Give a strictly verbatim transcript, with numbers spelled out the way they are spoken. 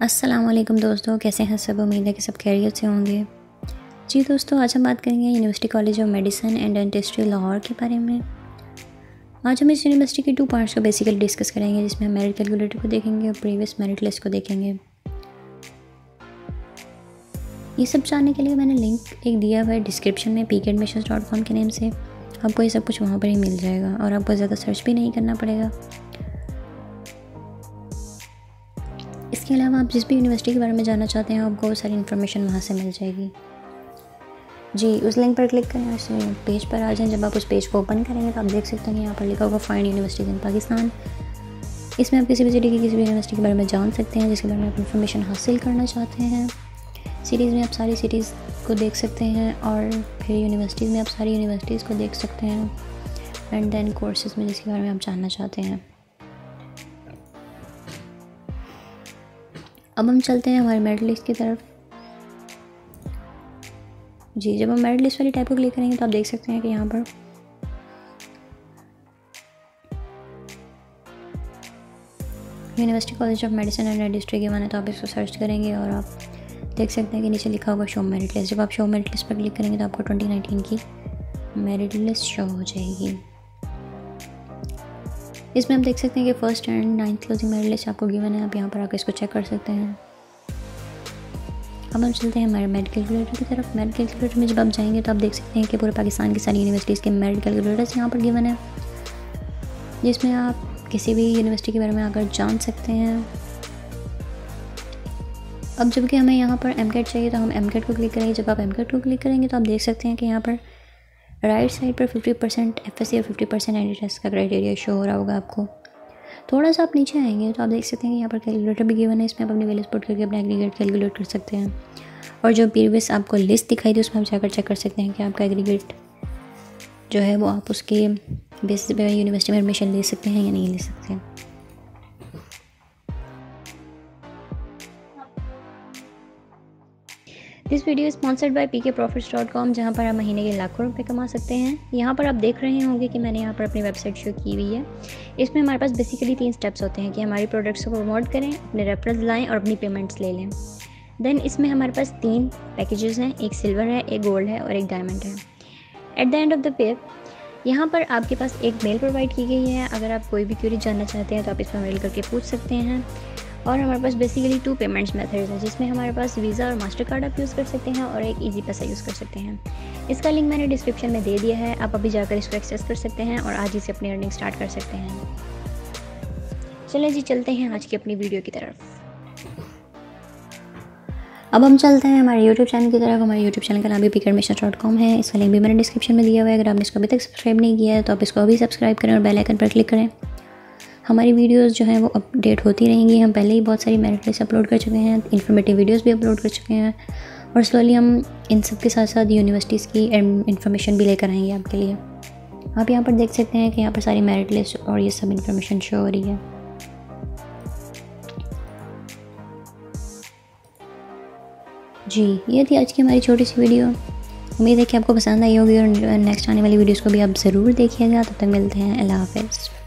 अस्सलाम वालेकुम दोस्तों, कैसे हैं सब। उम्मीद है कि सब खैरियत से होंगे। जी दोस्तों, आज हम बात करेंगे university college of medicine and dentistry Lahore के बारे में। आज हम इस यूनिवर्सिटी के टू पार्ट्स को बेसिकली डिस्कस करेंगे, जिसमें हम मेरिट कैलकुलेटर को देखेंगे और प्रीवियस मेरिट लिस्ट को देखेंगे। ये सब जानने के लिए मैंने लिंक एक दिया हुआ है डिस्क्रिप्शन में P K admissions dot com के नेम से। आपको ये सब कुछ वहाँ पर ही मिल जाएगा और आपको ज़्यादा सर्च भी नहीं करना पड़ेगा। इसके अलावा आप जिस भी यूनिवर्सिटी के बारे में जानना चाहते हैं आपको वो सारी इन्फॉर्मेशन वहाँ से मिल जाएगी। जी, उस लिंक पर क्लिक करें और उस पेज पर आ जाएं। जब आप उस पेज को ओपन करेंगे तो आप देख सकते हैं यहाँ पर लिखा होगा फाइंड यूनिवर्सिटीज़ इन पाकिस्तान। इसमें आप किसी भी सिटी की किसी भी यूनिवर्सिटी के बारे में जान सकते हैं जिसके बारे में आप इन्फॉर्मेशन हासिल करना चाहते हैं। सीरीज़ में आप सारी सिटीज़ को देख सकते हैं और फिर यूनिवर्सिटीज़ में आप सारी यूनिवर्सिटीज़ को देख सकते हैं एंड देन कोर्सेज़ में जिसके बारे में आप जानना चाहते हैं। अब हम चलते हैं हमारे मेरिट लिस्ट की तरफ। जी, जब हम मेरिट लिस्ट वाली टाइप को क्लिक करेंगे तो आप देख सकते हैं कि यहाँ पर university college of medicine and dentistry के माने तो आप इसको सर्च करेंगे और आप देख सकते हैं कि नीचे लिखा होगा शो मेरिट लिस्ट। जब आप शो मेरिट लिस्ट पर क्लिक करेंगे तो आपको ट्वेंटी नाइनटीन की मेरिट लिस्ट शो हो जाएगी। इसमें आप देख सकते हैं कि first and ninth closing merit list आपको गिवन है। आप यहाँ पर आकर इसको चेक कर सकते हैं। अब हम चलते हैं हमारे मेरिट कैलकुलेटर की तरफ। मेरिट कैलकुलेटर में जब आप जाएंगे तो आप देख सकते हैं कि पूरे पाकिस्तान की सारी यूनिवर्सिटीज़ के मेरिट कैलकुलेटर्स यहाँ पर गिवन है, जिसमें आप किसी भी यूनिवर्सिटी के बारे में आकर जान सकते हैं। अब जबकि हमें यहाँ पर एम कैट चाहिए तो हम एम कैट को क्लिक करेंगे। जब आप एम कैट को क्लिक करेंगे तो आप देख सकते हैं कि यहाँ पर राइट साइड पर fifty percent F S C और fifty percent N D test का क्राइटेरिया शो हो रहा होगा आपको। थोड़ा सा आप नीचे आएंगे तो आप देख सकते हैं कि यहाँ पर कैलकुलेटर भी गिवन है। इसमें आप अपनी वैल्यूज पुट करके अपना एग्रीगेट कैलकुलेट कर सकते हैं और जो प्रीवियस आपको लिस्ट दिखाई थी उसमें आप जाकर चेक कर सकते हैं कि आपका एग्रीगेट जो है वो आप उसके बेसिस पे यूनिवर्सिटी में एडमिशन ले सकते हैं या नहीं ले सकते हैं। This video sponsored by P K profits dot com, जहाँ पर आप महीने के लाखों रुपए कमा सकते हैं। यहाँ पर आप देख रहे होंगे कि मैंने यहाँ पर अपनी वेबसाइट शो की हुई है। इसमें हमारे पास बेसिकली तीन स्टेप्स होते हैं कि हमारी प्रोडक्ट्स को प्रमोट करें, अपने रेफरेंस लाएं और अपनी पेमेंट्स ले लें। देन इसमें हमारे पास तीन पैकेजेस हैं, एक सिल्वर है, एक गोल्ड है और एक डायमंड है। At the end of the page यहाँ पर आपके पास एक मेल प्रोवाइड की गई है। अगर आप कोई भी क्वेरी जानना चाहते हैं तो आप इस पर मेल करके पूछ सकते हैं। और हमारे पास बेसिकली टू पेमेंट्स मेथड्स हैं, जिसमें हमारे पास वीज़ा और मास्टर कार्ड आप यूज़ कर सकते हैं और एक इजी पैसा यूज़ कर सकते हैं। इसका लिंक मैंने डिस्क्रिप्शन में दे दिया है, आप अभी जाकर इसको एक्सेस कर सकते हैं और आज ही से अपनी अर्निंग स्टार्ट कर सकते हैं। चलें जी, चलते हैं आज की अपनी वीडियो की तरफ। अब हम चलते हैं हमारे यूट्यूब चैनल की तरफ। हमारे यूट्यूब चैनल का नाम भी P K admissions dot com है। इसका लिंक भी मैंने डिस्क्रिप्शन में दिया हुआ है। अगर आपने इसको अभी तक सब्सक्राइब नहीं किया है तो आप इसको अभी सब्सक्राइब करें और बेल आइकन पर क्लिक करें। हमारी वीडियोस जो हैं वो अपडेट होती रहेंगी। हम पहले ही बहुत सारी मेरिट लिस्ट अपलोड कर चुके हैं, इन्फॉर्मेटिव वीडियोस भी अपलोड कर चुके हैं और स्लोली हम इन सब के साथ साथ यूनिवर्सिटीज़ की इन्फॉर्मेशन भी लेकर आएंगे आपके लिए। आप यहाँ पर देख सकते हैं कि यहाँ पर सारी मेरिट लिस्ट और ये सब इन्फॉर्मेशन शो हो रही है। जी, ये थी आज की हमारी छोटी सी वीडियो। उम्मीद है कि आपको पसंद आई होगी और नेक्स्ट आने वाली वीडियोज़ को भी आप ज़रूर देखिएगा। तब तक मिलते हैं। अल्लाह हाफ़िज़।